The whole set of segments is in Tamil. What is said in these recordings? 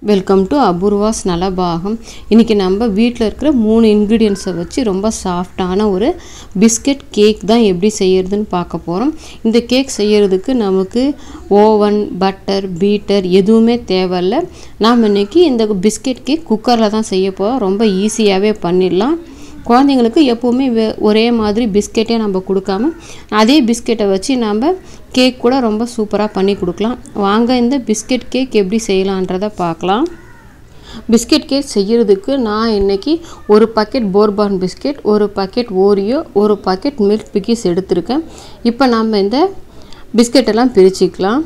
Welcome to Apoorva's Nalabagam. இன்றைக்கி நம்ம வீட்டில் இருக்கிற 3 இன்க்ரீடியன்ஸை வச்சு ரொம்ப சாஃப்டான ஒரு பிஸ்கட் கேக் தான் எப்படி செய்கிறதுன்னு பார்க்க போகிறோம். இந்த கேக் செய்கிறதுக்கு நமக்கு ஓவன், பட்டர், பீட்டர் எதுவுமே தேவையில்லை. நாம் இன்றைக்கி இந்த பிஸ்கட் கேக் குக்கரில் தான் செய்ய போகிறோம். ரொம்ப ஈஸியாகவே பண்ணிடலாம். குழந்தைங்களுக்கு எப்போவுமே ஒரே மாதிரி பிஸ்கெட்டே நம்ம கொடுக்காம அதே பிஸ்கெட்டை வச்சு நம்ம கேக் கூட ரொம்ப சூப்பராக பண்ணி கொடுக்கலாம். வாங்க இந்த பிஸ்கெட் கேக் எப்படி செய்யலான்றதை பார்க்கலாம். பிஸ்கெட் கேக் செய்கிறதுக்கு நான் இன்றைக்கி ஒரு பாக்கெட் போர்பான் பிஸ்கெட், ஒரு பாக்கெட் ஓரியோ, ஒரு பாக்கெட் மில்க் பிக்கிஸ் எடுத்திருக்கேன். இப்போ நம்ம இந்த பிஸ்கெட்டெல்லாம் பிரிச்சுக்கலாம்.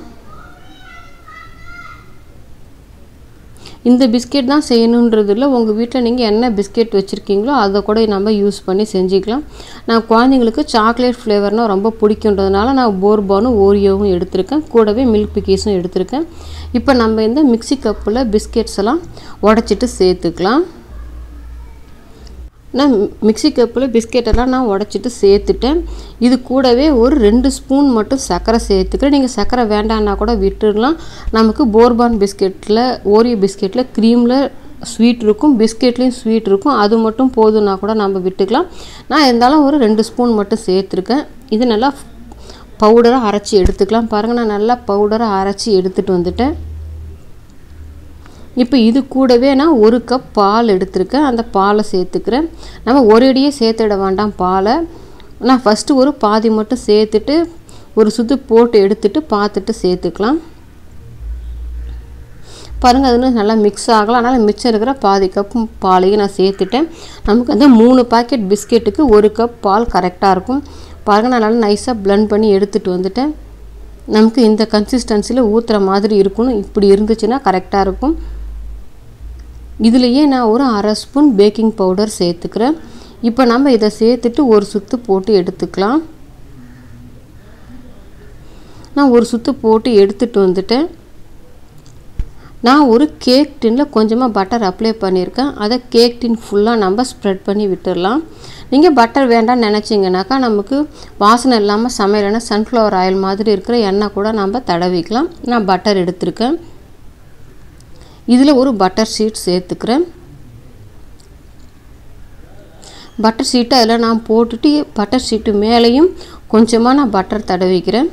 இந்த பிஸ்கெட் தான் செய்யணுன்றதில்ல, உங்கள் வீட்டில் நீங்கள் என்ன பிஸ்கெட் வச்சுருக்கீங்களோ அதை கூட நம்ம யூஸ் பண்ணி செஞ்சுக்கலாம். நான் குழந்தைங்களுக்கு சாக்லேட் ஃப்ளேவர்னால் ரொம்ப பிடிக்குன்றதுனால நான் போர்பானும் ஓரியோவும் எடுத்திருக்கேன், கூடவே மில்க் பிக்கீஸும் எடுத்திருக்கேன். இப்போ நம்ம இந்த மிக்ஸி கப்பில் பிஸ்கெட்ஸ் எல்லாம் உடச்சிட்டு சேர்த்துக்கலாம். நான் மிக்ஸி கப்பில் பிஸ்கெட்டெல்லாம் நான் உடச்சிட்டு சேர்த்துட்டேன். இது கூடவே ஒரு 2 ஸ்பூன் மட்டும் சர்க்கரை சேர்த்துக்கிறேன். நீங்கள் சர்க்கரை வேண்டான்னா கூட விட்டுடலாம். நமக்கு போர்பான் பிஸ்கெட்டில், ஓரியோ பிஸ்கெட்டில் க்ரீமில் ஸ்வீட் இருக்கும், பிஸ்கெட்லேயும் ஸ்வீட் இருக்கும். அது மட்டும் போதுன்னா கூட நம்ம விட்டுக்கலாம். நான் இருந்தாலும் ஒரு 2 ஸ்பூன் மட்டும் சேர்த்துருக்கேன். இது நல்லா பவுடராக அரைச்சி எடுத்துக்கலாம். பாருங்கள், நான் நல்லா பவுடராக அரைச்சி எடுத்துகிட்டு வந்துட்டேன். இப்போ இது கூடவே நான் 1 கப் பால் எடுத்திருக்கேன். அந்த பாலை சேர்த்துக்கிறேன். நம்ம ஒரேடியே சேர்த்துட வேண்டாம் பாலை. நான் ஃபஸ்ட்டு ஒரு பாதி மட்டும் சேர்த்துட்டு ஒரு சுத்து போட்டு எடுத்துட்டு பார்த்துட்டு சேர்த்துக்கலாம். பாருங்கள், அது நல்லா மிக்ஸ் ஆகலாம். அதனால் மிச்சம் இருக்கிற பாதி கப் பாலையும் நான் சேர்த்துட்டேன். நமக்கு அந்த 3 பாக்கெட் பிஸ்கெட்டுக்கு 1 கப் பால் கரெக்டாக இருக்கும். பாருங்கள், நான் நல்லா நைஸாக பிளெண்ட் பண்ணி எடுத்துகிட்டு வந்துட்டேன். நமக்கு இந்த கன்சிஸ்டன்சியில் ஊற்றுற மாதிரி இருக்கணும். இப்படி இருந்துச்சுன்னா கரெக்டாக இருக்கும். இதுலேயே நான் ஒரு 1/2 ஸ்பூன் பேக்கிங் பவுடர் சேர்த்துக்கிறேன். இப்போ நம்ம இதை சேர்த்துட்டு ஒரு சுத்து போட்டு எடுத்துக்கலாம். நான் ஒரு சுத்து போட்டு எடுத்துகிட்டு வந்துட்டேன். நான் ஒரு கேக் டின்னில் கொஞ்சமாக பட்டர் அப்ளை பண்ணியிருக்கேன். அதை கேக் டின் ஃபுல்லாக நம்ம ஸ்ப்ரெட் பண்ணி விட்டுடலாம். நீங்கள் பட்டர் வேண்டாம்னு நினச்சிங்கனாக்கா நமக்கு வாசனை இல்லாமல் சமையல்னா சன்ஃப்ளவர் ஆயில் மாதிரி இருக்கிற எண்ணெய் கூட நம்ம தடவிக்கலாம். நான் பட்டர் எடுத்திருக்கேன். இதில் ஒரு பட்டர் ஷீட் சேர்த்துக்கிறேன். பட்டர் ஷீட்டை அதில் நான் போட்டுட்டு பட்டர் ஷீட்டு மேலேயும் கொஞ்சமாக நான் பட்டர் தடவிக்கிறேன்.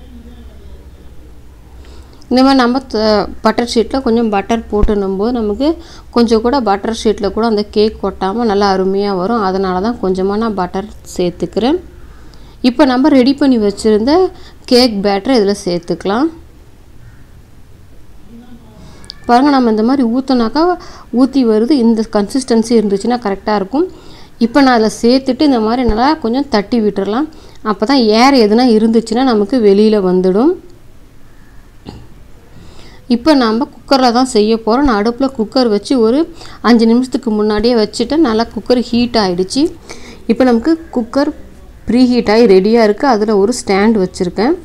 இந்த மாதிரி நம்ம பட்டர் ஷீட்டில் கொஞ்சம் பட்டர் போட்டுனும்போது நமக்கு கொஞ்சம் கூட பட்டர் ஷீட்டில் கூட அந்த கேக் கொட்டாமல் நல்லா அருமையாக வரும். அதனால தான் கொஞ்சமாக நான் பட்டர் சேர்த்துக்கிறேன். இப்போ நம்ம ரெடி பண்ணி வச்சுருந்த கேக் பேட்டரை இதில் சேர்த்துக்கலாம். பாருங்கள், நம்ம இந்த மாதிரி ஊற்றினாக்கா ஊற்றி வருது. இந்த கன்சிஸ்டன்சி இருந்துச்சுன்னா கரெக்டாக இருக்கும். இப்போ நான் அதில் சேர்த்துட்டு இந்த மாதிரி நல்லா கொஞ்சம் தட்டி விட்டுறலாம். அப்போ தான் ஏர் எதுனா இருந்துச்சுன்னா நமக்கு வெளியில் வந்துடும். இப்போ நம்ம குக்கரில் தான் செய்ய போகிறோம். நான் அடுப்பில் குக்கர் வச்சு ஒரு 5 நிமிஷத்துக்கு முன்னாடியே வச்சுட்டு நல்லா குக்கர் ஹீட் ஆகிடுச்சு. இப்போ நமக்கு குக்கர் ப்ரீ ஹீட் ஆகி ரெடியாக இருக்குது. அதில் ஒரு ஸ்டாண்ட் வச்சுருக்கேன்.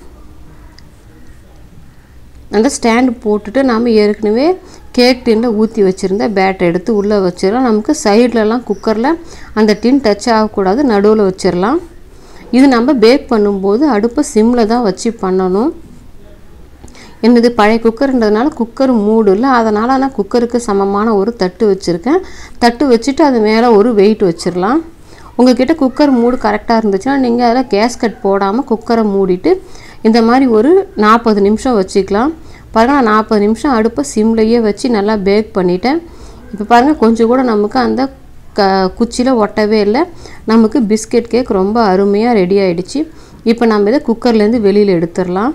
அந்த ஸ்டாண்டு போட்டுட்டு நாம் ஏற்கனவே கேக் டின்னில் ஊற்றி வச்சுருந்த பேட்டர் எடுத்து உள்ளே வச்சிடலாம். நமக்கு சைட்லலாம் குக்கரில் அந்த டின் டச் ஆகக்கூடாது, நடுவில் வச்சிடலாம். இது நம்ம பேக் பண்ணும்போது அடுப்பை சிம்மில் தான் வச்சு பண்ணணும். என்னது பழைய குக்கர்ன்றதுனால குக்கர் மூடு இல்லை, அதனால் நான் குக்கருக்கு சமமான ஒரு தட்டு வச்சுருக்கேன். தட்டு வச்சுட்டு அது மேலே ஒரு வெயிட் வச்சிடலாம். உங்கள்கிட்ட குக்கர் மூடு கரெக்டாக இருந்துச்சுன்னா நீங்கள் அதில் கேஸ்கட் போடாமல் குக்கரை மூடிட்டு இந்த மாதிரி ஒரு 40 நிமிஷம் வச்சுக்கலாம். பாருங்கள், 40 நிமிஷம் அடுப்பை சிம்லையே வச்சு நல்லா பேக் பண்ணிட்டேன். இப்போ பாருங்கள், கொஞ்சம் கூட நமக்கு அந்த குச்சியில் ஒட்டவே இல்லை. நமக்கு பிஸ்கெட் கேக் ரொம்ப அருமையாக ரெடி ஆகிடுச்சு. இப்போ நம்ம இதை குக்கர்லேருந்து வெளியில் எடுத்துடலாம்.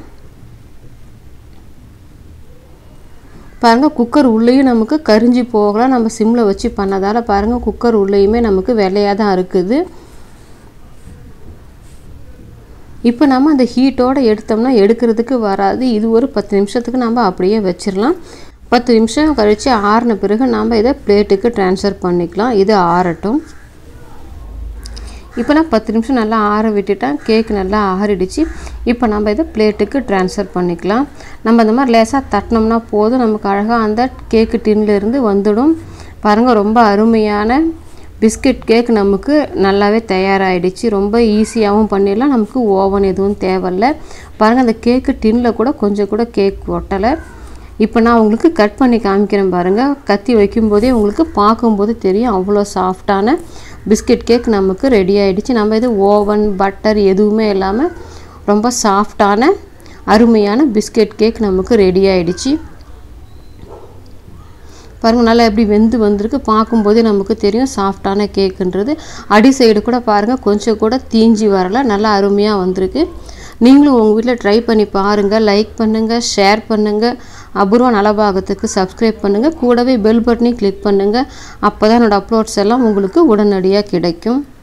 பாருங்கள், குக்கர் உள்ளேயும் நமக்கு கரிஞ்சி போகலாம். நம்ம சிம்மில் வச்சு பண்ணதால் பாருங்கள், குக்கர் உள்ளேயுமே நமக்கு வெள்ளையாக தான் இருக்குது. இப்போ நம்ம அந்த ஹீட்டோடு எடுத்தோம்னா எடுக்கிறதுக்கு வராது. இது ஒரு 10 நிமிஷத்துக்கு நம்ம அப்படியே வச்சிடலாம். 10 நிமிஷம் கழித்து ஆறின பிறகு நம்ம இதை பிளேட்டுக்கு ட்ரான்ஸ்ஃபர் பண்ணிக்கலாம். இது ஆறட்டும். இப்போ நான் 10 நிமிஷம் நல்லா ஆற விட்டுட்டேன். கேக் நல்லா ஆறிடுச்சு. இப்போ நம்ம இதை பிளேட்டுக்கு ட்ரான்ஸ்ஃபர் பண்ணிக்கலாம். நம்ம இந்த மாதிரி லேசாக தட்டினோம்னா போதும், நமக்கு அழகாக அந்த கேக்கு டின்லேருந்து வந்துடும். பாருங்கள், ரொம்ப அருமையான பிஸ்கட் கேக் நமக்கு நல்லாவே தயாராகிடுச்சு. ரொம்ப ஈஸியாகவும் பண்ணிடலாம். நமக்கு ஓவன் எதுவும் தேவையில்லை. பாருங்கள், அந்த கேக்கு டின்னில் கூட கொஞ்சம் கூட கேக் ஒட்டலை. இப்போ நான் உங்களுக்கு கட் பண்ணி காமிக்கிறேன் பாருங்கள். கத்தி வைக்கும்போதே உங்களுக்கு பார்க்கும்போது தெரியும் அவ்வளோ சாஃப்டான பிஸ்கட் கேக் நமக்கு ரெடி ஆகிடுச்சு. நம்ம இது ஓவன் பட்டர் எதுவுமே இல்லாமல் ரொம்ப சாஃப்டான அருமையான பிஸ்கட் கேக் நமக்கு ரெடி ஆகிடுச்சு. பாருங்கள் நல்லா எப்படி வெந்து வந்திருக்கு. பார்க்கும்போதே நமக்கு தெரியும் சாஃப்டான கேக்குன்றது. அடி சைடு கூட பாருங்கள் கொஞ்சம் கூட தீஞ்சி வரல, நல்லா அருமையாக வந்திருக்கு. நீங்களும் உங்கள் வீட்டில் ட்ரை பண்ணி பாருங்கள். லைக் பண்ணுங்கள், ஷேர் பண்ணுங்கள், அபூர்வ நலபாகத்துக்கு சப்ஸ்கிரைப் பண்ணுங்கள், கூடவே பெல் பட்டனையும் கிளிக் பண்ணுங்கள். அப்போ தான் என்னோடய அப்லோட்ஸ் எல்லாம் உங்களுக்கு உடனடியாக கிடைக்கும்.